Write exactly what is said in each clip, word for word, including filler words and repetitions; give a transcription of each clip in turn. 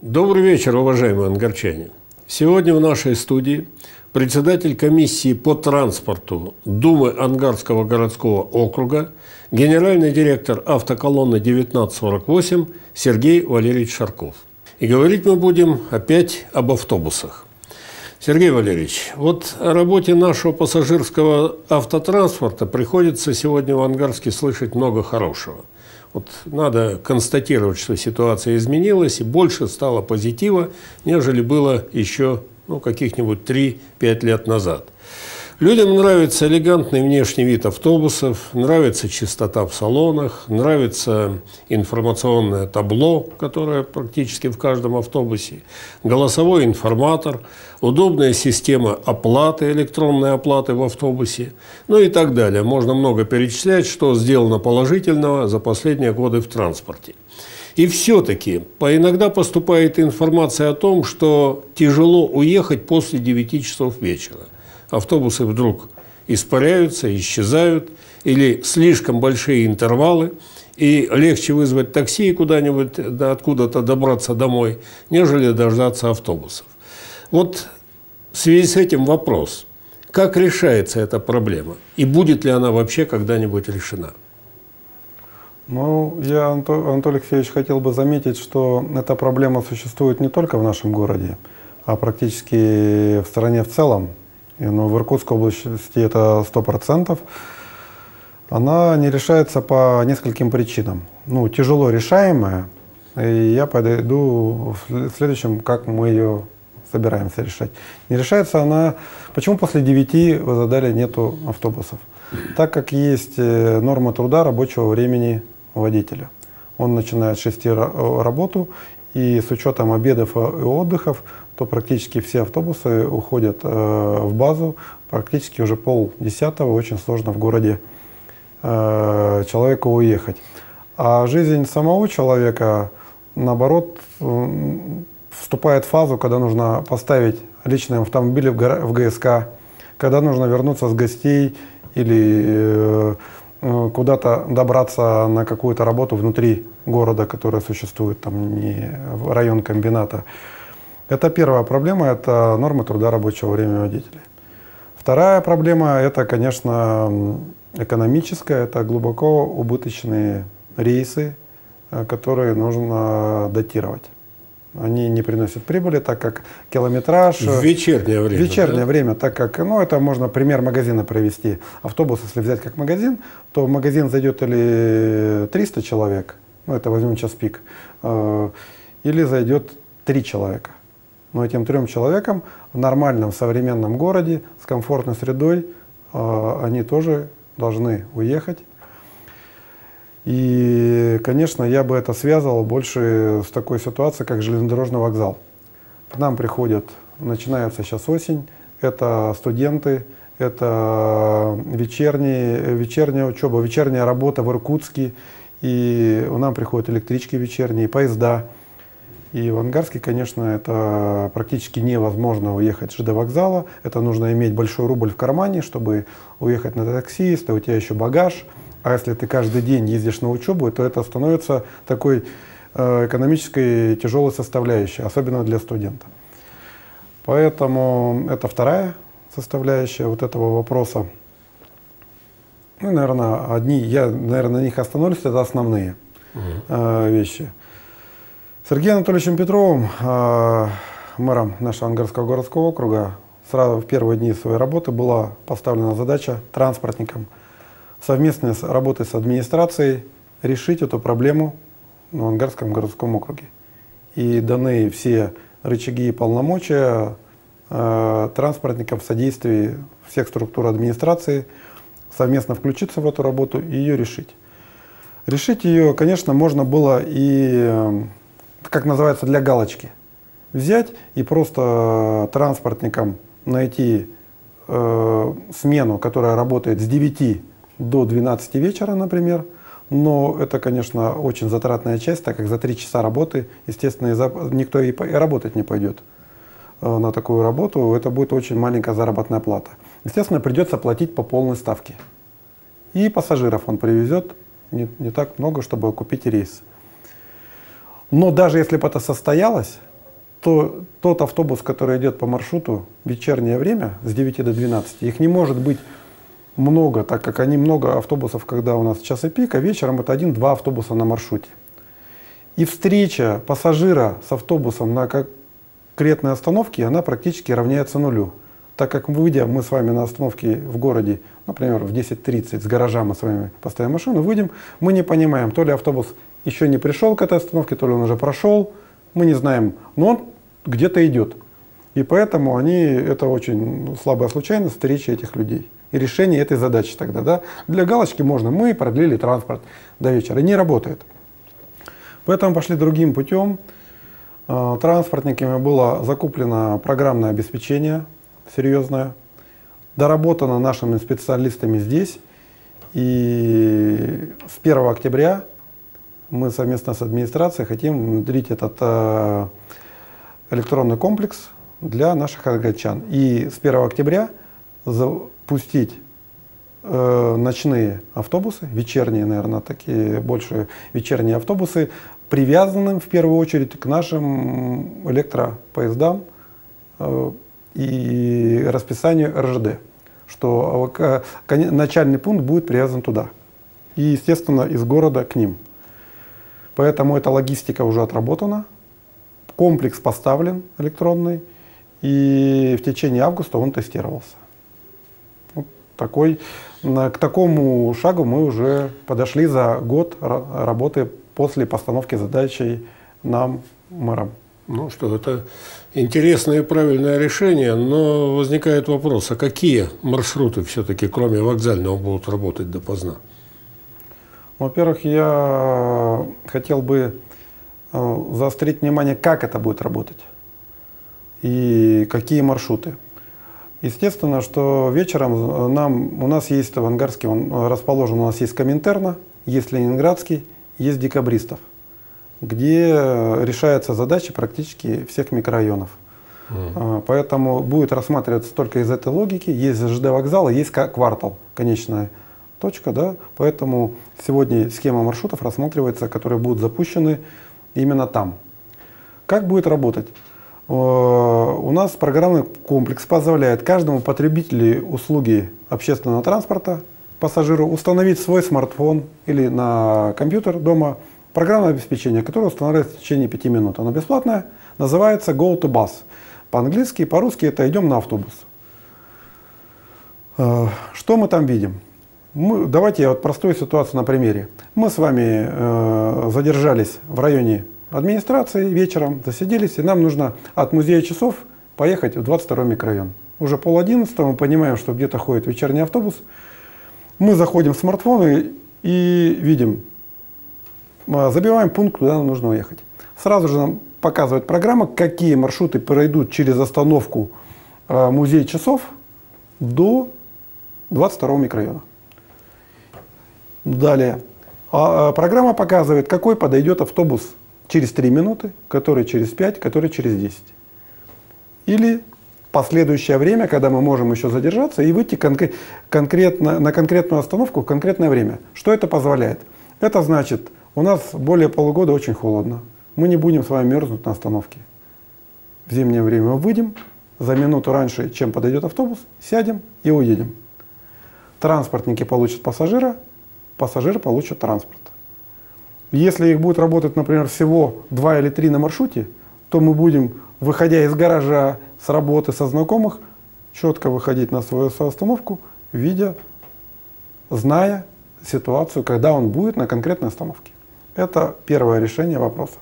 Добрый вечер, уважаемые ангарчане. Сегодня в нашей студии председатель комиссии по транспорту Думы Ангарского городского округа, генеральный директор автоколонны девятнадцать сорок восемь Сергей Валерьевич Шарков. И говорить мы будем опять об автобусах. Сергей Валерьевич, вот о работе нашего пассажирского автотранспорта приходится сегодня в Ангарске слышать много хорошего. Вот надо констатировать, что ситуация изменилась, и больше стало позитива, нежели было еще ну, каких-нибудь три-пять лет назад. Людям нравится элегантный внешний вид автобусов, нравится чистота в салонах, нравится информационное табло, которое практически в каждом автобусе, голосовой информатор, удобная система оплаты, электронной оплаты в автобусе, ну и так далее. Можно много перечислять, что сделано положительного за последние годы в транспорте. И все-таки иногда поступает информация о том, что тяжело уехать после девяти часов вечера. Автобусы вдруг испаряются, исчезают, или слишком большие интервалы, и легче вызвать такси куда-нибудь, да, откуда-то добраться домой, нежели дождаться автобусов. Вот в связи с этим вопрос, как решается эта проблема, и будет ли она вообще когда-нибудь решена? Ну, я, Анатолий Алексеевич, хотел бы заметить, что эта проблема существует не только в нашем городе, а практически в стране в целом. И, ну, в Иркутской области это сто процентов. Она не решается по нескольким причинам. Ну, тяжело решаемая, и я подойду в следующем, как мы ее собираемся решать. Не решается она... Почему после девяти, вы задали, нету автобусов? Так как есть норма труда рабочего времени водителя. Он начинает с шести работу, и с учетом обедов и отдыхов, то практически все автобусы уходят э, в базу, практически уже полдесятого, очень сложно в городе э, человеку уехать. А жизнь самого человека, наоборот, э, вступает в фазу, когда нужно поставить личный автомобиль в, в ГСК, когда нужно вернуться с гостей или э, э, куда-то добраться на какую-то работу внутри города, которая существует, там не район комбината. Это первая проблема, это нормы труда рабочего времени водителей. Вторая проблема, это, конечно, экономическая, это глубоко убыточные рейсы, которые нужно датировать. Они не приносят прибыли, так как километраж... В вечернее время. В вечернее да? время, так как, ну, это можно пример магазина провести. Автобус, если взять как магазин, то в магазин зайдет или триста человек, ну, это возьмем час пик, или зайдет три человека. Но этим трем человекам в нормальном современном городе с комфортной средой э, они тоже должны уехать. И, конечно, я бы это связывал больше с такой ситуацией, как железнодорожный вокзал. К нам приходят, начинается сейчас осень, это студенты, это вечерние, вечерняя учеба, вечерняя работа в Иркутске, и у нас приходят электрички вечерние, поезда. И в Ангарске, конечно, это практически невозможно уехать с ЖД вокзала. Это нужно иметь большой рубль в кармане, чтобы уехать на такси, если у тебя еще багаж. А если ты каждый день ездишь на учебу, то это становится такой э, экономической тяжелой составляющей, особенно для студента. Поэтому это вторая составляющая вот этого вопроса. Ну, наверное, одни, я, наверное, на них остановлюсь, это основные э, вещи. Сергеем Анатольевичем Петровым, э, мэром нашего Ангарского городского округа, сразу в первые дни своей работы была поставлена задача транспортникам совместной работой с администрацией решить эту проблему в Ангарском городском округе. И даны все рычаги и полномочия э, транспортникам в содействии всех структур администрации совместно включиться в эту работу и ее решить. Решить ее, конечно, можно было и, как называется, для галочки. Взять и просто транспортникам найти э, смену, которая работает с девяти до двенадцати вечера, например. Но это, конечно, очень затратная часть, так как за три часа работы, естественно, никто и работать не пойдет на такую работу. Это будет очень маленькая заработная плата. Естественно, придется платить по полной ставке. И пассажиров он привезет не, не так много, чтобы купить рейс. Но даже если бы это состоялось, то тот автобус, который идет по маршруту в вечернее время с девяти до двенадцати, их не может быть много, так как они много автобусов, когда у нас часы пик, а вечером это один-два автобуса на маршруте. И встреча пассажира с автобусом на конкретной остановке, она практически равняется нулю. Так как, выйдя мы с вами на остановке в городе, например, в десять тридцать с гаража мы с вами поставим машину, выйдем, мы не понимаем, то ли автобус еще не пришел к этой остановке, то ли он уже прошел, мы не знаем, но он где-то идет. И поэтому они, это очень слабая случайность встречи этих людей. И решение этой задачи тогда, да, для галочки можно, мы продлили транспорт до вечера, и не работает. Поэтому пошли другим путем. Транспортниками было закуплено программное обеспечение серьезное, доработано нашими специалистами здесь. И с первого октября мы совместно с администрацией хотим внедрить этот э, электронный комплекс для наших ангарчан. И с первого октября запустить э, ночные автобусы, вечерние, наверное, такие больше вечерние автобусы, привязанным в первую очередь к нашим электропоездам э, и расписанию эр жэ дэ, что э, начальный пункт будет привязан туда. И, естественно, из города к ним. Поэтому эта логистика уже отработана, комплекс поставлен электронный, и в течение августа он тестировался. Вот такой, к такому шагу мы уже подошли за год работы после постановки задачи нам, мэрам. Ну что, это интересное и правильное решение, но возникает вопрос, а какие маршруты все-таки, кроме вокзального, будут работать допоздна? Во-первых, я хотел бы заострить внимание, как это будет работать и какие маршруты. Естественно, что вечером нам, у нас есть в Ангарске, он расположен, у нас есть Коминтерна, есть Ленинградский, есть Декабристов, где решаются задачи практически всех микрорайонов. Mm. Поэтому будет рассматриваться только из этой логики. Есть жэ дэ вокзал, есть квартал, конечная точка, да? Поэтому сегодня схема маршрутов рассматривается, которые будут запущены именно там. Как будет работать? У нас программный комплекс позволяет каждому потребителю услуги общественного транспорта, пассажиру, установить свой смартфон или на компьютер дома программное обеспечение, которое устанавливается в течение пяти минут. Оно бесплатное, называется Go to Bus. По-английски, по-русски это идем на автобус. Что мы там видим? Мы, давайте я вот простую ситуацию на примере. Мы с вами э, задержались в районе администрации вечером, засиделись, и нам нужно от музея часов поехать в двадцать второй микрорайон. Уже пол одиннадцатого, мы понимаем, что где-то ходит вечерний автобус. Мы заходим в смартфон и, и видим, забиваем пункт, куда нам нужно уехать. Сразу же нам показывает программа, какие маршруты пройдут через остановку э, музей часов до двадцать второго микрорайона. Далее. А, а, программа показывает, какой подойдет автобус через три минуты, который через пять, который через десять. Или последующее время, когда мы можем еще задержаться и выйти конкре конкретно, на конкретную остановку в конкретное время. Что это позволяет? Это значит, у нас более полугода очень холодно. Мы не будем с вами мерзнуть на остановке. В зимнее время мы выйдем, за минуту раньше, чем подойдет автобус, сядем и уедем. Транспортники получат пассажира, пассажиры получат транспорт. Если их будет работать, например, всего два или три на маршруте, то мы будем, выходя из гаража, с работы, со знакомых, четко выходить на свою остановку, видя, зная ситуацию, когда он будет на конкретной остановке. Это первое решение вопроса.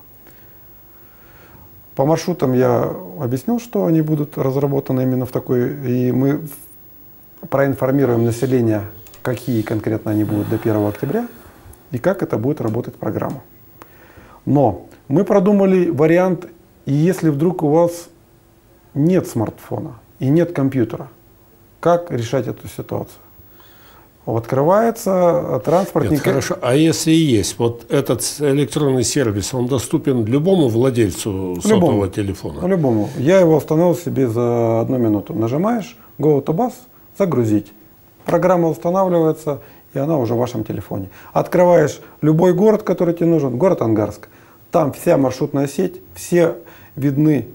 По маршрутам я объяснил, что они будут разработаны именно в такой, и мы проинформируем население, какие конкретно они будут до первого октября и как это будет работать программа. Но мы продумали вариант, и если вдруг у вас нет смартфона и нет компьютера, как решать эту ситуацию? Открывается транспортник. Нет, хорошо. А если есть вот этот электронный сервис, он доступен любому владельцу сотового любому, телефона? Любому. Я его установил себе за одну минуту. Нажимаешь Go to Bus, загрузить. Программа устанавливается, и она уже в вашем телефоне. Открываешь любой город, который тебе нужен, город Ангарск. Там вся маршрутная сеть, все видны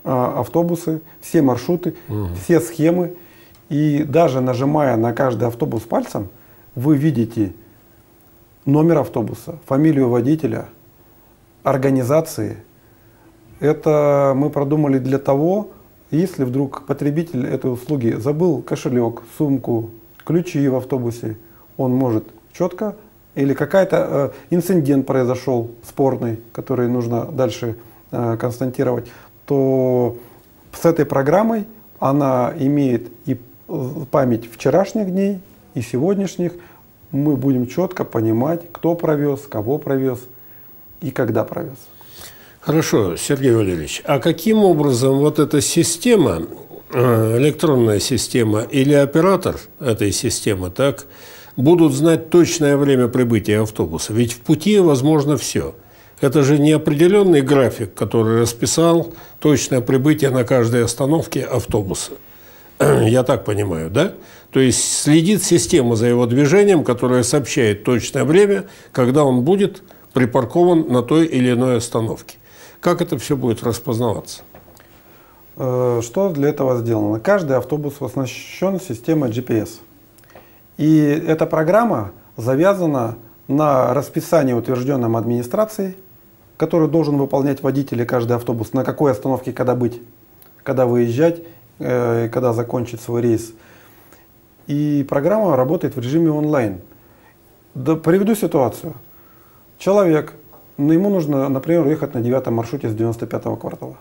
автобусы, все маршруты, угу. все схемы. И даже нажимая на каждый автобус пальцем, вы видите номер автобуса, фамилию водителя, организации. Это мы продумали для того, если вдруг потребитель этой услуги забыл кошелек, сумку, ключи в автобусе, он может четко, или какой-то э, инцидент произошел спорный, который нужно дальше э, констатировать, то с этой программой она имеет и память вчерашних дней, и сегодняшних. Мы будем четко понимать, кто провез, кого провез и когда провез. Хорошо, Сергей Валерьевич, а каким образом вот эта система, электронная система или оператор этой системы, так, будут знать точное время прибытия автобуса? Ведь в пути возможно все. Это же не определенный график, который расписал точное прибытие на каждой остановке автобуса. Я так понимаю, да? То есть следит система за его движением, которая сообщает точное время, когда он будет припаркован на той или иной остановке. Как это все будет распознаваться? Что для этого сделано? Каждый автобус оснащен системой джи пи эс. И эта программа завязана на расписании, утвержденном администрацией, которую должен выполнять водитель и каждый автобус, на какой остановке когда быть, когда выезжать, когда закончить свой рейс. И программа работает в режиме онлайн. Да, приведу ситуацию. Человек, ну, ему нужно, например, ехать на девятом маршруте с девяносто пятого квартала.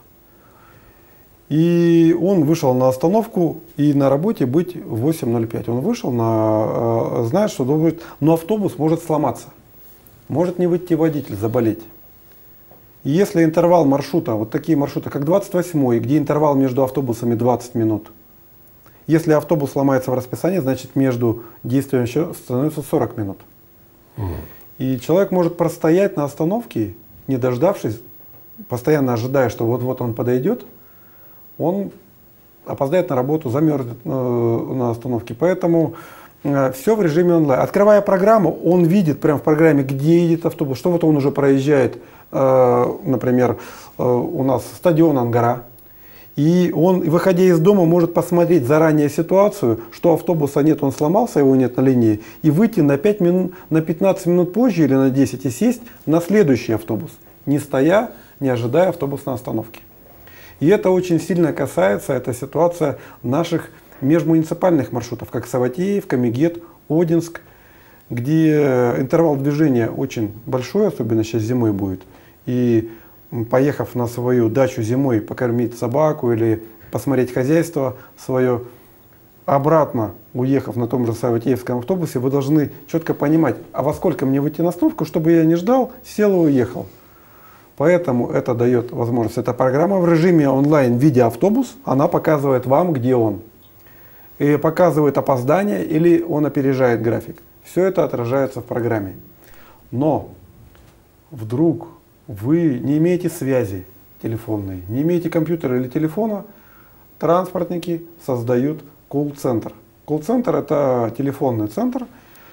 И он вышел на остановку и на работе быть в восемь ноль пять. Он вышел, на, знает, что будет, но автобус может сломаться. Может не выйти водитель, заболеть. И если интервал маршрута, вот такие маршруты, как двадцать восьмой, где интервал между автобусами двадцать минут, если автобус ломается в расписании, значит между действием еще становится сорок минут. Mm. И человек может простоять на остановке, не дождавшись, постоянно ожидая, что вот-вот он подойдет, он опоздает на работу, замерзнет э, на остановке. Поэтому э, все в режиме онлайн. Открывая программу, он видит прямо в программе, где едет автобус, что вот он уже проезжает, э, например, э, у нас стадион Ангара. И он, выходя из дома, может посмотреть заранее ситуацию, что автобуса нет, он сломался, его нет на линии, и выйти на, пять минут, на пятнадцать минут позже или на десять и сесть на следующий автобус, не стоя, не ожидая автобус на остановке. И это очень сильно касается, эта ситуация, наших межмуниципальных маршрутов, как Саватеев, Камигет, Одинск, где интервал движения очень большой, особенно сейчас зимой будет. И поехав на свою дачу зимой покормить собаку или посмотреть хозяйство свое, обратно уехав на том же Саватеевском автобусе, вы должны четко понимать, а во сколько мне выйти на остановку, чтобы я не ждал, сел и уехал. Поэтому это дает возможность. Эта программа в режиме онлайн, видя автобус, она показывает вам, где он. И показывает опоздание или он опережает график. Все это отражается в программе. Но вдруг вы не имеете связи телефонной, не имеете компьютера или телефона, транспортники создают колл-центр. Колл-центр — это телефонный центр,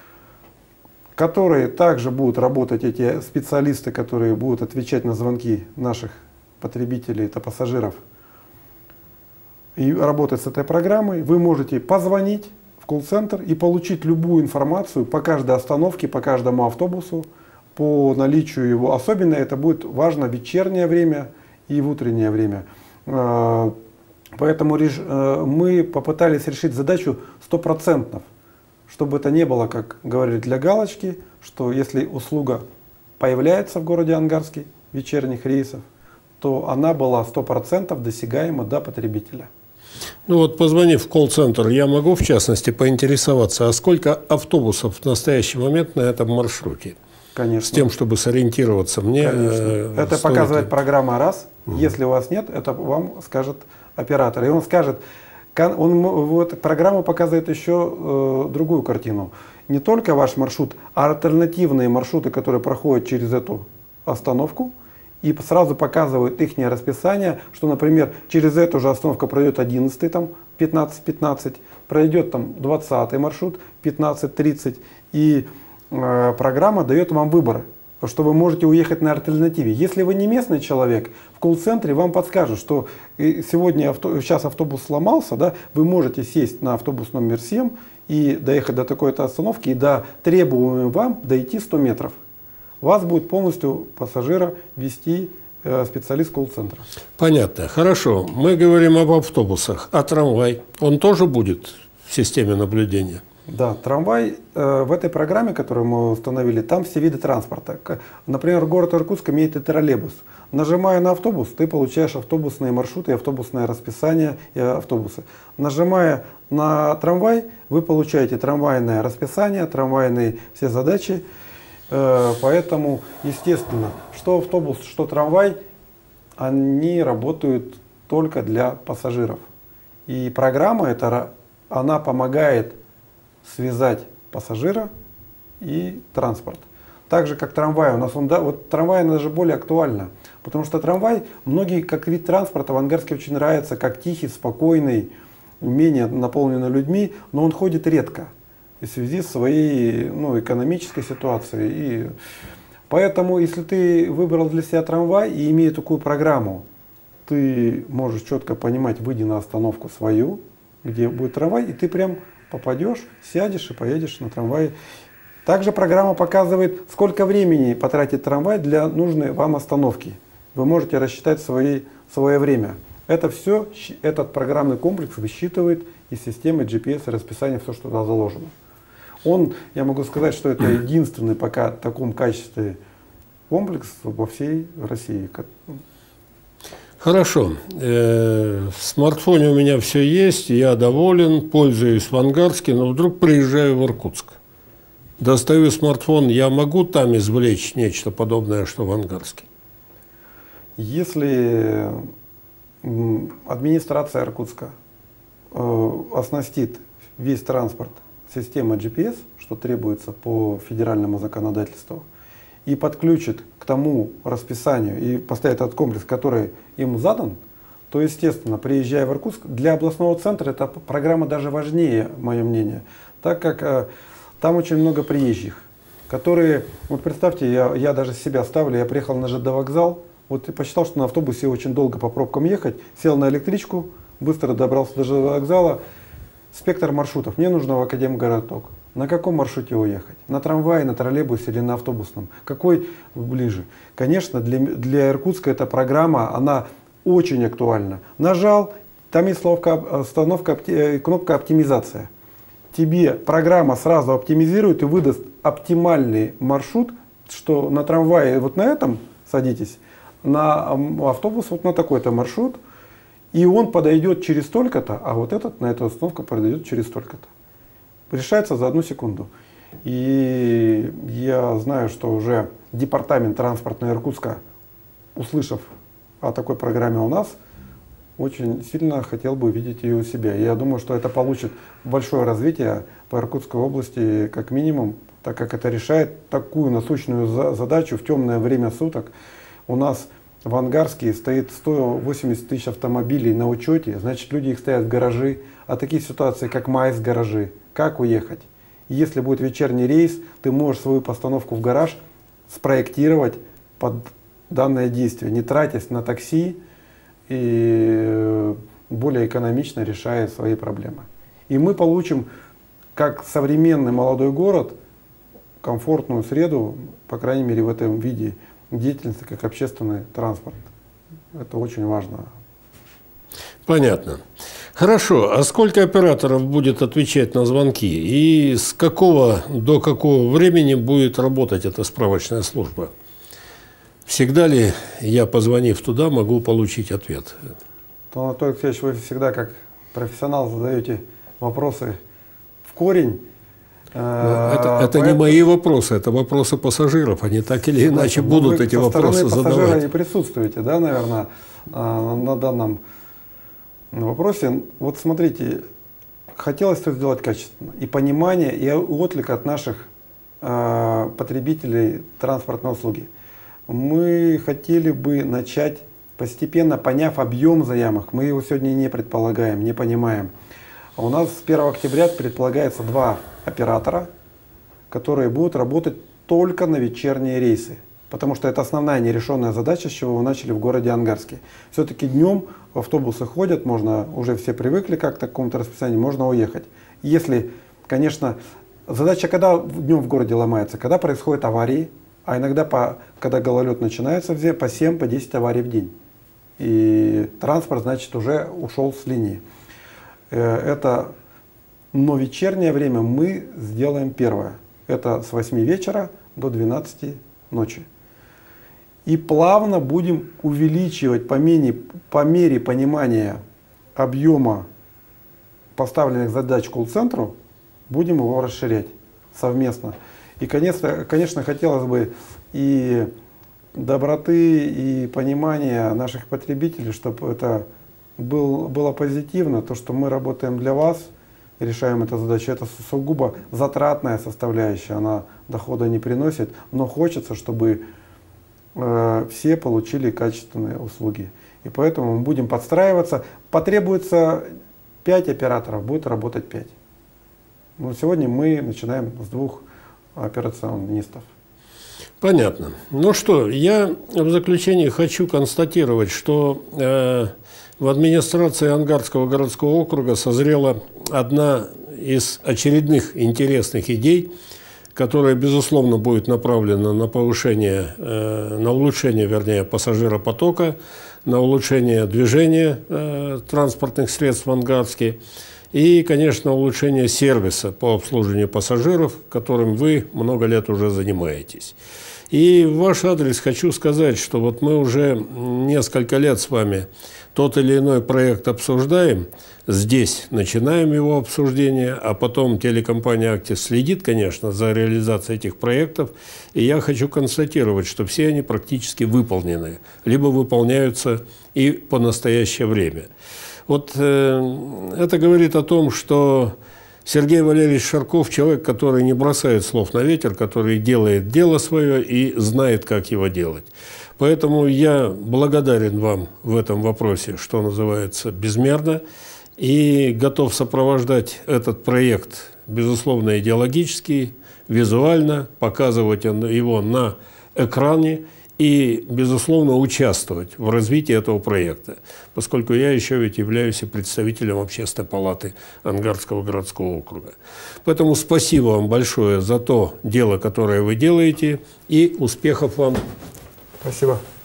которые также будут работать, эти специалисты, которые будут отвечать на звонки наших потребителей, это пассажиров, и работать с этой программой. Вы можете позвонить в колл-центр и получить любую информацию по каждой остановке, по каждому автобусу, по наличию его. Особенно это будет важно в вечернее время и в утреннее время. Поэтому мы попытались решить задачу стопроцентно, чтобы это не было, как говорили, для галочки, что если услуга появляется в городе Ангарске, вечерних рейсов, то она была сто процентов досягаема до потребителя. Ну вот, позвонив в колл-центр, я могу в частности поинтересоваться, а сколько автобусов в настоящий момент на этом маршруте? Конечно. С тем, чтобы сориентироваться мне. Э, это стоит... показывает программа раз. Угу. Если у вас нет, это вам скажет оператор. И он скажет, он, вот, программа показывает еще э, другую картину. Не только ваш маршрут, а альтернативные маршруты, которые проходят через эту остановку. И сразу показывают их расписание, что, например, через эту же остановку пройдет одиннадцатый, там, пятнадцать пятнадцать, пройдет там двадцатый маршрут, пятнадцать тридцать. И э, программа дает вам выбор. что вы можете уехать на альтернативе. Если вы не местный человек, в колл-центре вам подскажут, что сегодня авто, сейчас автобус сломался, да, вы можете сесть на автобус номер семь и доехать до такой-то остановки, и до требуемого вам дойти сто метров. Вас будет полностью пассажира вести э, специалист колл-центра. Понятно. Хорошо. Мы говорим об автобусах. А трамвай? Он тоже будет в системе наблюдения? Да, трамвай э, в этой программе, которую мы установили, там все виды транспорта. Например, город Иркутск имеет и троллейбус. Нажимая на автобус, ты получаешь автобусные маршруты, автобусное расписание и автобусы. Нажимая на трамвай, вы получаете трамвайное расписание, трамвайные все задачи. Э, поэтому, естественно, что автобус, что трамвай, они работают только для пассажиров. И программа эта, она помогает связать пассажира и транспорт. Так же, как трамвай. У нас он, да, вот трамвай даже более актуально. Потому что трамвай, многие как вид транспорта в Ангарске очень нравится, как тихий, спокойный, менее наполненный людьми, но он ходит редко. В связи с своей ну, экономической ситуацией. И поэтому, если ты выбрал для себя трамвай и имея такую программу, ты можешь четко понимать, выйди на остановку свою, где будет трамвай, и ты прям попадешь, сядешь и поедешь на трамвае. Также программа показывает, сколько времени потратит трамвай для нужной вам остановки. Вы можете рассчитать свои, свое время. Это все, этот программный комплекс высчитывает из системы джи пи эс и расписания все, что туда заложено. Он, я могу сказать, что это единственный пока в таком качестве комплекс во всей России. Хорошо. Э, в смартфоне у меня все есть, я доволен, пользуюсь в Ангарске, но вдруг приезжаю в Иркутск. Достаю смартфон, я могу там извлечь нечто подобное, что в Ангарске? Если администрация Иркутска э, оснастит весь транспорт системой джи пи эс, что требуется по федеральному законодательству, и подключит к тому расписанию и поставит этот комплекс, который им задан, то, естественно, приезжая в Иркутск, для областного центра эта программа даже важнее, мое мнение, так как э, там очень много приезжих, которые, вот представьте, я, я даже себя ставлю, я приехал на ЖД вокзал, вот и посчитал, что на автобусе очень долго по пробкам ехать, сел на электричку, быстро добрался до ЖД вокзала, спектр маршрутов, мне нужно в Академгородок. На каком маршруте уехать? На трамвае, на троллейбусе или на автобусном? Какой ближе? Конечно, для, для Иркутска эта программа, она очень актуальна. Нажал, там есть словка, остановка, кнопка оптимизация. Тебе программа сразу оптимизирует и выдаст оптимальный маршрут, что на трамвае вот на этом садитесь, на автобус вот на такой-то маршрут, и он подойдет через столько-то, а вот этот на эту остановку подойдет через столько-то. Решается за одну секунду. И я знаю, что уже департамент транспорта Иркутска, услышав о такой программе у нас, очень сильно хотел бы видеть ее у себя. И я думаю, что это получит большое развитие по Иркутской области как минимум, так как это решает такую насущную задачу в темное время суток. У нас в Ангарске стоит сто восемьдесят тысяч автомобилей на учете, значит, люди их стоят в гаражи. А такие ситуации, как МАЭС гаражи, как уехать? Если будет вечерний рейс, ты можешь свою постановку в гараж спроектировать под данное действие, не тратясь на такси и более экономично решая свои проблемы. И мы получим, как современный молодой город, комфортную среду, по крайней мере в этом виде деятельности, как общественный транспорт. Это очень важно. Понятно. Хорошо. А сколько операторов будет отвечать на звонки? И с какого до какого времени будет работать эта справочная служба? Всегда ли я, позвонив туда, могу получить ответ? То, Анатолий Алексеевич, вы всегда как профессионал задаете вопросы в корень. Это, это не мои вопросы, это вопросы пассажиров. Они так или иначе ну, будут эти вопросы задавать. Вы пассажира не присутствуете, да, наверное, на данном вопросе. Вот смотрите, хотелось это сделать качественно. И понимание, и отклик от наших э, потребителей транспортной услуги. Мы хотели бы начать постепенно, поняв объем заявок. Мы его сегодня не предполагаем, не понимаем. У нас с первого октября предполагается два оператора, которые будут работать только на вечерние рейсы. Потому что это основная нерешенная задача, с чего вы начали в городе Ангарске. Все-таки днем автобусы ходят, можно, уже все привыкли как-то к какому-то расписанию, можно уехать. Если, конечно, задача, когда днем в городе ломается, когда происходят аварии, а иногда, по, когда гололед начинается, по семь, по десять аварий в день. И транспорт, значит, уже ушел с линии. Это, но вечернее время мы сделаем первое. Это с восьми вечера до двенадцати ночи. И плавно будем увеличивать по мере, по мере понимания объема поставленных задач колл-центру, будем его расширять совместно. И, конечно, конечно, хотелось бы и доброты, и понимания наших потребителей, чтобы это был, было позитивно, то, что мы работаем для вас, решаем эту задачу. Это сугубо затратная составляющая, она дохода не приносит, но хочется, чтобы э, все получили качественные услуги. И поэтому мы будем подстраиваться. Потребуется пять операторов, будет работать пять. Но сегодня мы начинаем с двух операционистов. Понятно. Ну что, я в заключение хочу констатировать, что э, в администрации Ангарского городского округа созрела одна из очередных интересных идей, которая, безусловно, будет направлена на повышение, э, на улучшение, вернее, пассажиропотока, на улучшение движения э, транспортных средств в Ангарске и, конечно, улучшение сервиса по обслуживанию пассажиров, которым вы много лет уже занимаетесь. И в ваш адрес хочу сказать, что вот мы уже несколько лет с вами тот или иной проект обсуждаем, здесь начинаем его обсуждение, а потом телекомпания «Актис» следит, конечно, за реализацией этих проектов, и я хочу констатировать, что все они практически выполнены, либо выполняются и по настоящее время. Вот э, это говорит о том, что Сергей Валерьевич Шарков – человек, который не бросает слов на ветер, который делает дело свое и знает, как его делать. Поэтому я благодарен вам в этом вопросе, что называется, безмерно, и готов сопровождать этот проект, безусловно, идеологически, визуально, показывать его на экране и, безусловно, участвовать в развитии этого проекта, поскольку я еще ведь являюсь и представителем Общественной палаты Ангарского городского округа. Поэтому спасибо вам большое за то дело, которое вы делаете, и успехов вам. Спасибо.